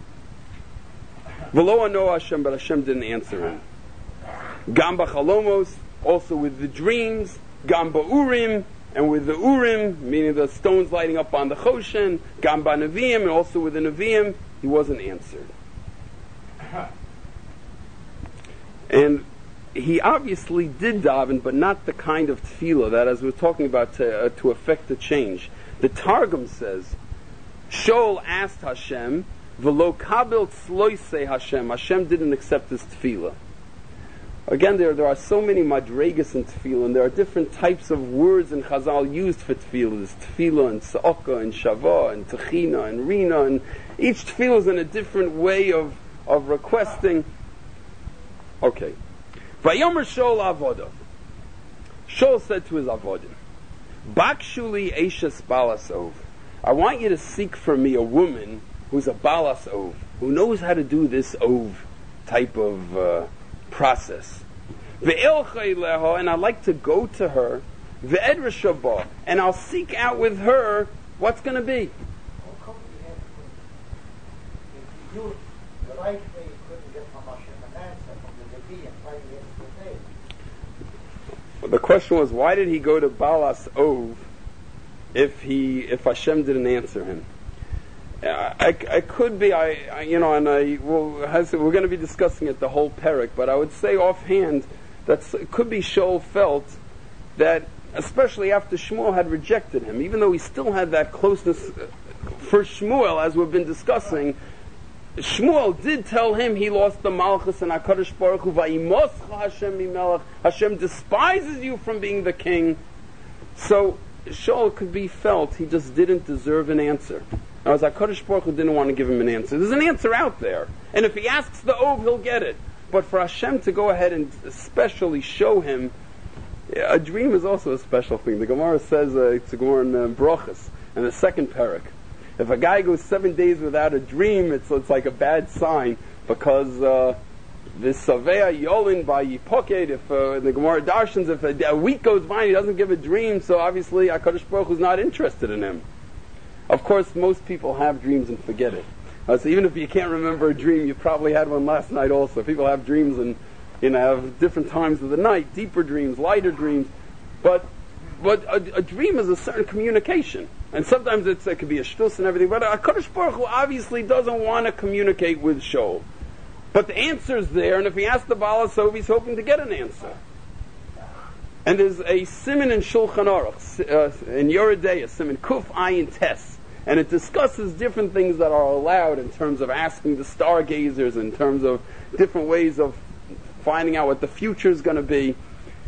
V'lo ano Hashem, but Hashem didn't answer him. Gam b'chalomos, also with the dreams, Gam ba'urim, and with the Urim, meaning the stones lighting up on the Choshen, Gam ba'neviim, and also with the Neviim, he wasn't answered. And he obviously did daven, but not the kind of tefillah that, as we're talking about, to affect the change. The Targum says, Shaul asked Hashem, V'lo kabel tzloisei Hashem. Hashem didn't accept his tefillah. Again, there are so many madregas in tefillah, and there are different types of words in Chazal used for tefillah. There's tefillah and tza'aka and shavah and techina and rina, and each tefillah is in a different way of requesting. Okay. Vayomer Shaul avodah. Shaul said to his avodim, Bakshuli eshes balas ov. I want you to seek for me a woman who's a balas ov, who knows how to do this ov type of process. And I'd like to go to her, and I'll seek out with her what's going to be. The question was, why did he go to Balas Ov if Hashem didn't answer him? I could be, we're going to be discussing it the whole Perek, but I would say offhand that it could be Shaul felt that, especially after Shmuel had rejected him, even though he still had that closeness for Shmuel, as we've been discussing, Shmuel did tell him he lost the Malchus and HaKadosh Baruch Hu, Vayimoscha Hashem mimelech, Hashem despises you from being the king. So Shaul could be felt he just didn't deserve an answer. Now, as HaKadosh Baruch Hu didn't want to give him an answer. There's an answer out there. And if he asks the Ov, he'll get it. But for Hashem to go ahead and especially show him, a dream is also a special thing. The Gemara says, it's a Gemara in Brochus, in the second Perek. If a guy goes 7 days without a dream, it's like a bad sign, because this Savea Yolin by Yipoket, if the Gemara Darshans, if a week goes by and he doesn't give a dream, so obviously HaKadosh Baruch Hu is not interested in him. Of course, most people have dreams and forget it. So even if you can't remember a dream, you probably had one last night also. People have dreams and have different times of the night, deeper dreams, lighter dreams. But a dream is a certain communication. And sometimes it could be a shtus and everything. But HaKadosh Baruch Hu obviously doesn't want to communicate with Shaul. But the answer's there, and if he asks the Baal Asov, he's hoping to get an answer. And there's a siman in Shulchan Aruch, in Yoredei, a siman Kuf Ayin Tes, and it discusses different things that are allowed in terms of asking the stargazers, in terms of different ways of finding out what the future is going to be.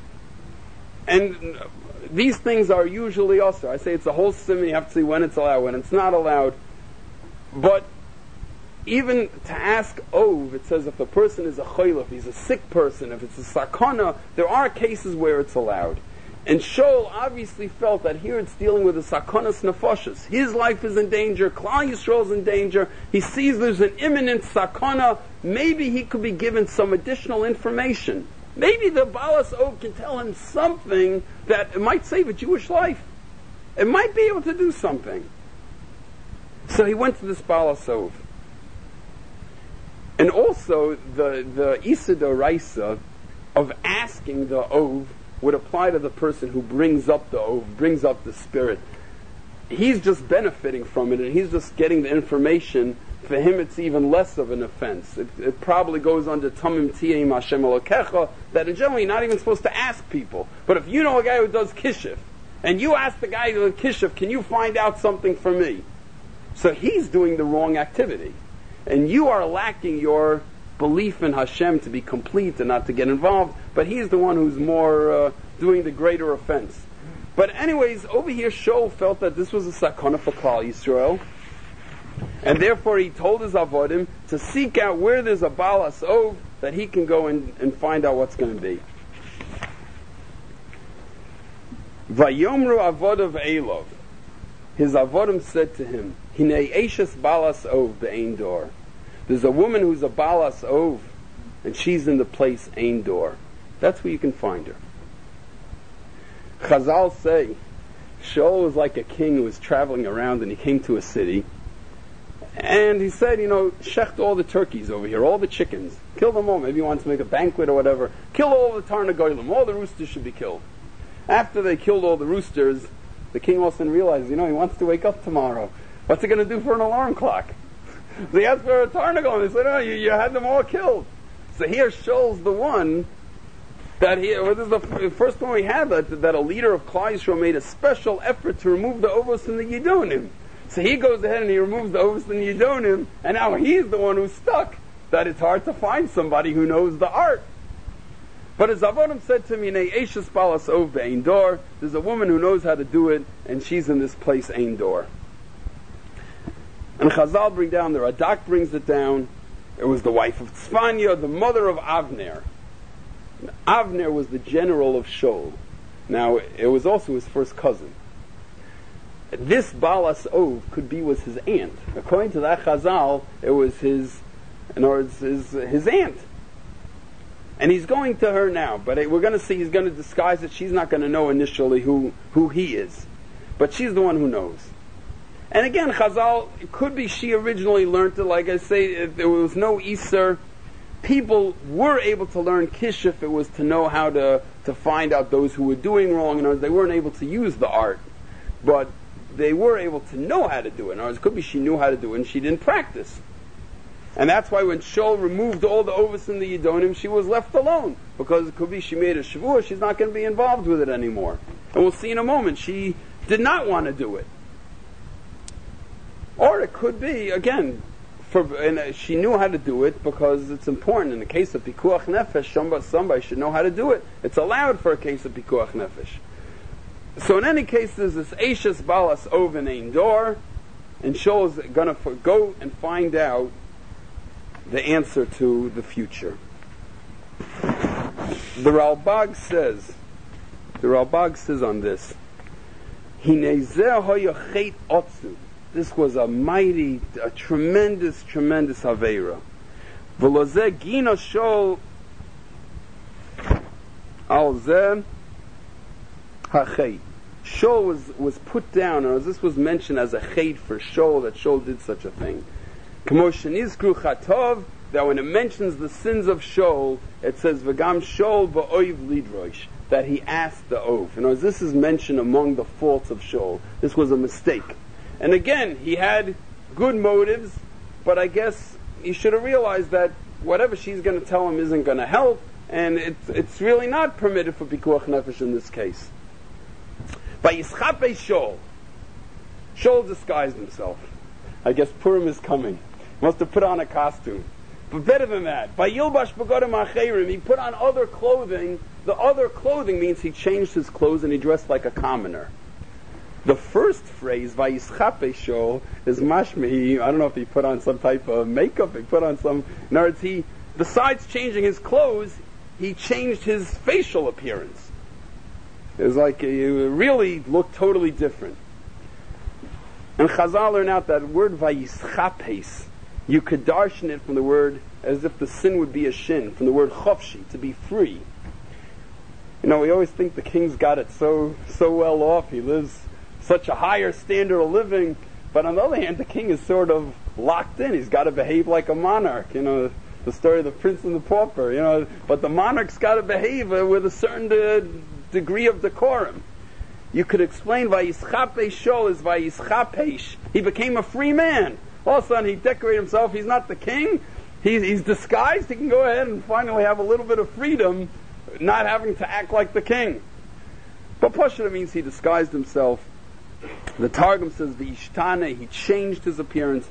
And these things are usually also, I say it's a whole siman, you have to see when it's allowed, when it's not allowed. But even to ask Ov, it says if the person is a choyle, if he's a sick person, if it's a sakana, there are cases where it's allowed. And Shaul obviously felt that here it's dealing with a sakanas nefashos. His life is in danger, Klal Yisrael is in danger, he sees there's an imminent sakana, maybe he could be given some additional information. Maybe the Balas Ov can tell him something that might save a Jewish life. It might be able to do something. So he went to this Balas Ov. And also, the Isa D'Oraisa of asking the Ov would apply to the person who brings up the Ov, brings up the spirit. He's just benefiting from it, and he's just getting the information. For him, it's even less of an offense. It probably goes under Tamim Tiyim Hashem Elokecha, that in general you're not even supposed to ask people. But if you know a guy who does kishuf, and you ask the guy who does kishuf, can you find out something for me? So he's doing the wrong activity. And you are lacking your belief in Hashem to be complete and not to get involved, but he's the one who's more doing the greater offense. But anyways, over here Shaul felt that this was a sakana for Klal Yisrael, and therefore he told his avodim to seek out where there's a Balas Ov that he can go and find out what's going to be. Vayomru avodav Elov. His avodim said to him, Hinei Eishes Balas Ov be'ein dor. There's a woman who's a Balas Ov, and she's in the place Ein Dor. That's where you can find her. Chazal say, Shaul was like a king who was traveling around, and he came to a city, and he said, shecht all the turkeys over here, all the chickens, kill them all. Maybe he wants to make a banquet or whatever. Kill all the tarnagoyim, all the roosters should be killed. After they killed all the roosters, the king all of a sudden realized, he wants to wake up tomorrow. What's he going to do for an alarm clock? So he asked for a tarnagon. They said, "No, you had them all killed." So here Shaul's the one that this is the first one we had that a leader of Klal Yisrael made a special effort to remove the ovos and the yidonim. So he goes ahead and he removes the ovos and the yidonim, and now he's the one who's stuck. That it's hard to find somebody who knows the art. But his avodim said to me, "Nei Eishes Balas Ov be'ein dor." There's a woman who knows how to do it, and she's in this place Ein Dor. And Chazal bring down, the Radak brings it down. It was the wife of Tzvanya, the mother of Avner. Avner was the general of Shaul. Now, it was also his first cousin. This Balas Ov was his aunt. According to that Chazal, it was his aunt. And he's going to her now, but we're going to see he's going to disguise it. She's not going to know initially who he is. But she's the one who knows. And again, Chazal, it could be she originally learned it. Like I say, there was no Iser. People were able to learn Kishuf. It was to know how to find out those who were doing wrong. In other words, they weren't able to use the art, but they were able to know how to do it. In other words, it could be she knew how to do it and she didn't practice. And that's why when Shaul removed all the ovos and the yidonim, she was left alone. Because it could be she made a shavua, she's not going to be involved with it anymore. And we'll see in a moment, she did not want to do it. Or it could be, again, she knew how to do it because it's important. In the case of Pikuach Nefesh, somebody should know how to do it. It's allowed for a case of Pikuach Nefesh. So in any case, there's this Eishes Balas Ov and Ein Dor, and Shaul is going to go and find out the answer to the future. The Ralbag says on this, Hinezeh hoyachet otzu. This was a tremendous Aveira. V'lozeh gina Shaul al zeh hachet. Shaul was put down, or this was mentioned as a chet for Shaul, that Shaul did such a thing. K'mo shenizkru chatov, that when it mentions the sins of Shaul, it says v'gam Shaul ba'oiv lidrosh, that he asked the oath. In other words, this is mentioned among the faults of Shaul. This was a mistake. And again, he had good motives, but I guess he should have realized that whatever she's going to tell him isn't going to help, and it's really not permitted for pikuach nefesh in this case. Vayischape Shaul. Shaul disguised himself. I guess Purim is coming. Must have put on a costume. But better than that, Vayilbash begodim acherim, he put on other clothing. The other clothing means he changed his clothes and he dressed like a commoner. The first phrase, Vayischape Shaul, is mashmi. I don't know if he put on some type of makeup, he put on some... In other words, besides changing his clothes, he changed his facial appearance. It was like he really looked totally different. And Chazal learn out that word Vayischapes, you could darshan it from the word as if the sin would be a shin, from the word chofshi, to be free. You know, we always think the king's got it so well off, he lives such a higher standard of living, but on the other hand, the king is sort of locked in. He's got to behave like a monarch, you know, the story of the prince and the pauper, you know, but the monarch's got to behave with a certain degree of decorum. You could explain Vayischape Shaul is Vayischapesh. He became a free man. All of a sudden he decorated himself. He's not the king. He's disguised. He can go ahead and finally have a little bit of freedom, not having to act like the king. But Pashta means he disguised himself. The Targum says V'ishtane, he changed his appearance.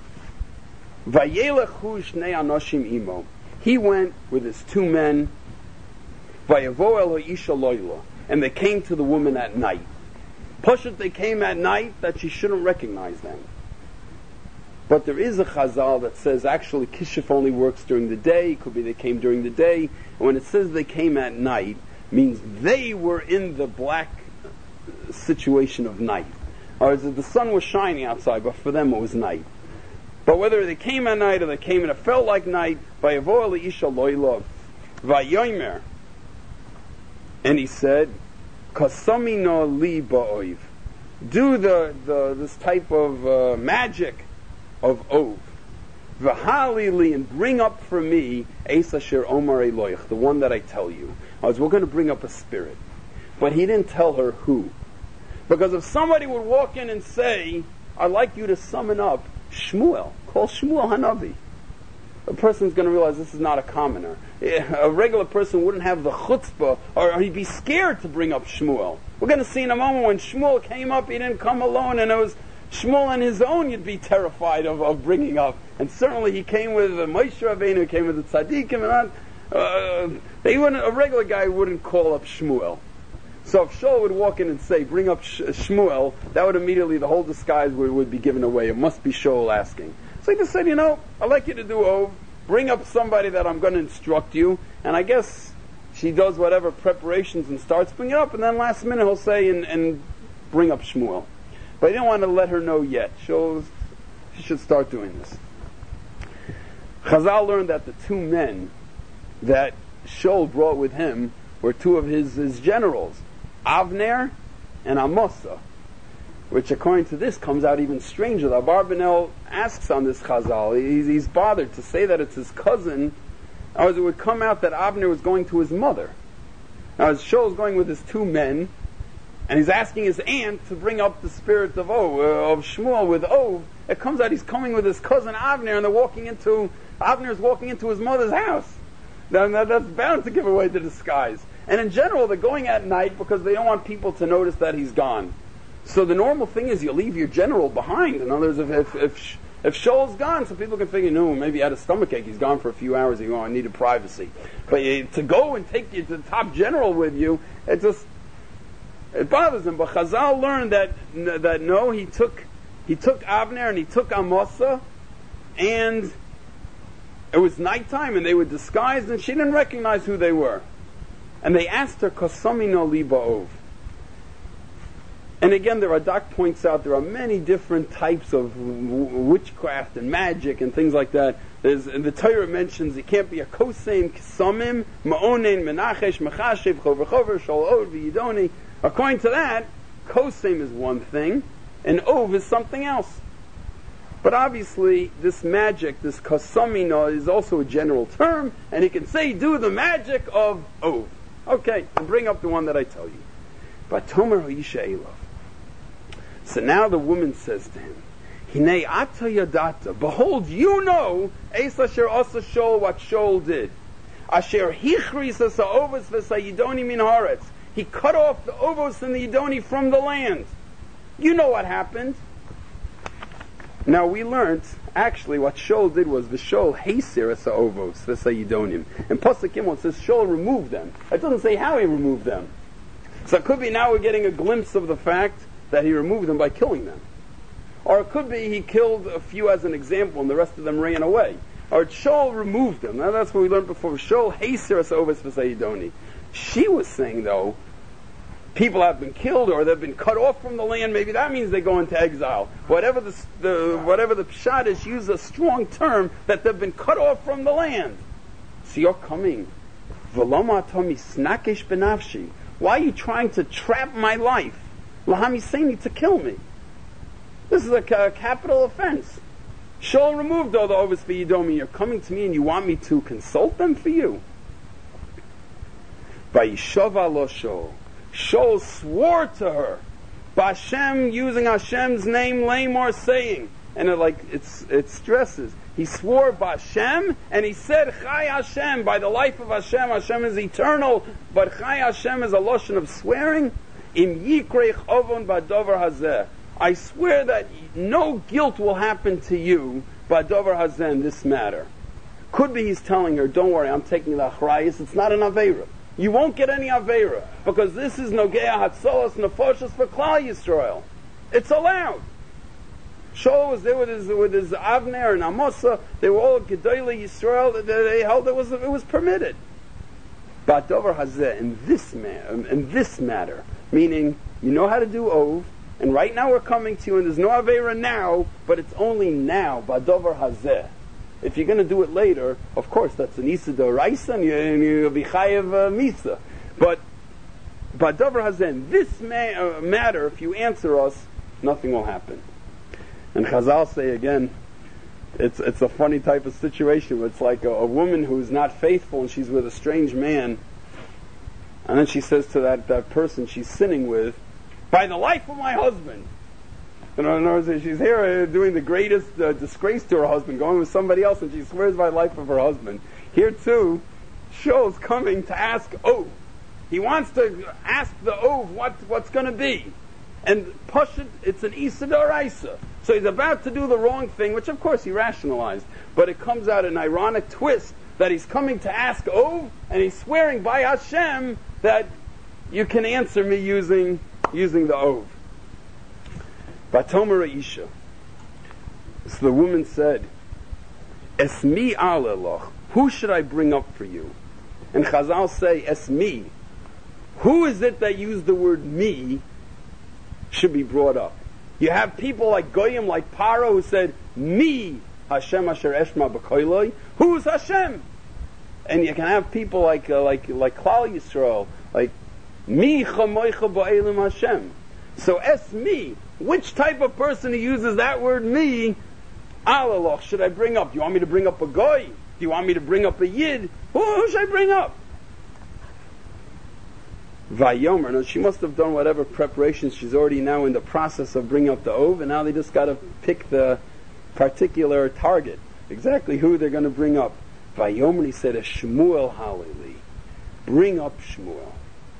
Vayelechu shnei anoshim imo. He went with his two men. Vayavo el ha'isha loyla. And they came to the woman at night. Pashut, they came at night that she shouldn't recognize them. But there is a chazal that says actually kishuf only works during the day. Could be they came during the day. And when it says they came at night, means they were in the black situation of night. Or the sun was shining outside, but for them it was night. But whether they came at night or they came and it felt like night, vayavo el ha'isha loyla vayomer. And he said, Kasamino li ba'oiv. Do this type of magic of Ov. V'hali li, and bring up for me Eis Asher Omar Eloich, the one that I tell you. We're going to bring up a spirit. But he didn't tell her who. Because if somebody would walk in and say, I'd like you to summon up Shmuel, call Shmuel Hanavi, a person's going to realize this is not a commoner. A regular person wouldn't have the chutzpah, or he'd be scared to bring up Shmuel. We're going to see in a moment when Shmuel came up, he didn't come alone, and it was Shmuel on his own you'd be terrified of bringing up. And certainly he came with Moshe Rabbeinu, came with the tzaddikim, and a regular guy wouldn't call up Shmuel. So if Shaul would walk in and say, bring up Shmuel, that would immediately, the whole disguise would be given away. It must be Shaul asking. So he just said, I'd like you to do Ov, bring up somebody that I'm going to instruct you, and I guess she does whatever preparations and starts bringing it up, and then last minute he'll say, and bring up Shmuel. But he didn't want to let her know yet. She should start doing this. Chazal learned that the two men that Shaul brought with him were two of his generals, Avner and Amasa, which according to this comes out even stranger. The Abarbanel asks on this Chazal, he's bothered to say that it's his cousin, or it would come out that Avner was going to his mother. Now as Shaul's going with his two men, and he's asking his aunt to bring up the spirit of Shmuel with Ov, it comes out he's coming with his cousin Avner, and Avner's walking into his mother's house. Now that's bound to give away the disguise. And in general, they're going at night because they don't want people to notice that he's gone. So the normal thing is you leave your general behind. In other words, if Shaul's gone, some people can figure, no, maybe he had a stomachache, he's gone for a few hours, he needed privacy. But to go and take the top general with you, it bothers him. But Chazal learned that no, he took Avner and he took Amasa, and it was nighttime and they were disguised and she didn't recognize who they were. And they asked her, Kasamino li ba'ov. And again, the Radak points out there are many different types of witchcraft and magic and things like that. The Torah mentions it can't be a koseim, kisamim, ma'onen, menachesh, mechashev, chover, shol, od, v'yidoni. According to that, koseim is one thing, and ov is something else. But obviously, this magic, this kasamina, is also a general term, and he can say, do the magic of ov. Okay, and bring up the one that I tell you. But Tomer Ha'isha Elav. So now the woman says to him, Hinei ata yadata, behold, you know, Eis Asher Asa Shaul, what Shaul did. Asher hichris ha'ovos v'sayidoni min haaretz. He cut off the ovos and the yidoni from the land. You know what happened. Now we learned, actually, what Shaul did was, V'Shaul heisir es ha'ovos v'sayidonim. And Pasuk Gimel says Shaul removed them. It doesn't say how he removed them. So it could be now we're getting a glimpse of the fact that he removed them by killing them. Or it could be he killed a few as an example and the rest of them ran away. Or Shaul removed them. Now that's what we learned before. Shaul heisir es ha'ovos v'sayidoni. She was saying, though, people have been killed or they've been cut off from the land. Maybe that means they go into exile. Whatever the pshat is, use a strong term that they've been cut off from the land. So you're coming. V'loma atomi snakish benafshi. Why are you trying to trap my life? Lahami saying to kill me. This is a capital offense. Shaul removed all the ovos for Yidomi. You're coming to me and you want me to consult them for you. Vayishova lo Shaul. Shaul swore to her, B'Hashem, using Hashem's name, Lamor, saying, and it stresses. He swore B'Hashem, and he said Chai Hashem, by the life of Hashem. Hashem is eternal, but Chai Hashem is a lotion of swearing. Im yikrech ovon b'dover hazeh. I swear that no guilt will happen to you b'dover hazeh in this matter. Could be he's telling her, don't worry, I'm taking the achrayus. It's not an aveira. You won't get any Aveira, because this is Nogea Hatzolos Nefoshes for Klal Yisrael. It's allowed. Shaul was there with his Avner and Amosa. They were all Gedolei Yisrael. They held it was permitted. But Dover Hazeh, in this matter, meaning you know how to do Ov, and right now we're coming to you, and there's no Aveira now, but it's only now, Badover Hazeh. If you're going to do it later, of course, that's an Isa d'Oraisa, and you'll be Chayev Misa. But Dover Hazen, this matter, if you answer us, nothing will happen. And Chazal say again, it's a funny type of situation where it's like a woman who's not faithful and she's with a strange man, and then she says to that person she's sinning with, by the life of my husband. In other words, she's here doing the greatest disgrace to her husband, going with somebody else, and she swears by the life of her husband. Here too, Shaul's coming to ask Ov. He wants to ask the Ov what's going to be. And Pashut, it's an Isa d'Oraisa. So he's about to do the wrong thing, which of course he rationalized, but it comes out an ironic twist that he's coming to ask Ov, and he's swearing by Hashem that you can answer me using the Ov. Batomer Isha. So the woman said, Esmi aleloch. Who should I bring up for you? And Chazal say, Esmi. Who is it that used the word me should be brought up? You have people like Goyim, like Paro, who said, me, Hashem asher eshma b'koiloi. Who's Hashem? And you can have people like Klal Yisrael, like me chamoicha ba'elim Hashem. So Esmi. Which type of person who uses that word me, alaloch, should I bring up? Do you want me to bring up a goy? Do you want me to bring up a yid? Who should I bring up? Vayomer. Now she must have done whatever preparations. She's already now in the process of bringing up the Ov, and now they just got to pick the particular target, exactly who they're going to bring up. Vayomer, he said, a Shmuel halili. Bring up Shmuel.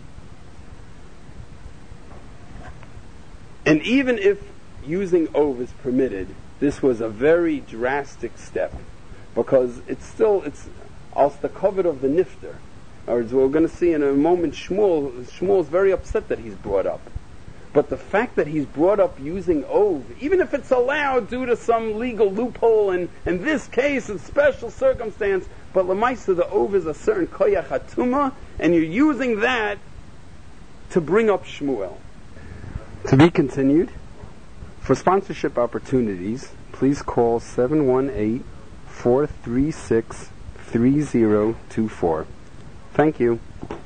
And even if using Ov is permitted, this was a very drastic step, because it's also the covet of the nifter. Or as we're going to see in a moment, Shmuel's very upset that he's brought up. But the fact that he's brought up using Ov, even if it's allowed due to some legal loophole, and in this case, it's special circumstance, but Lamaisa, the Ov is a certain koyach hatuma, and you're using that to bring up Shmuel. To be continued. For sponsorship opportunities, please call 718-436-3024. Thank you.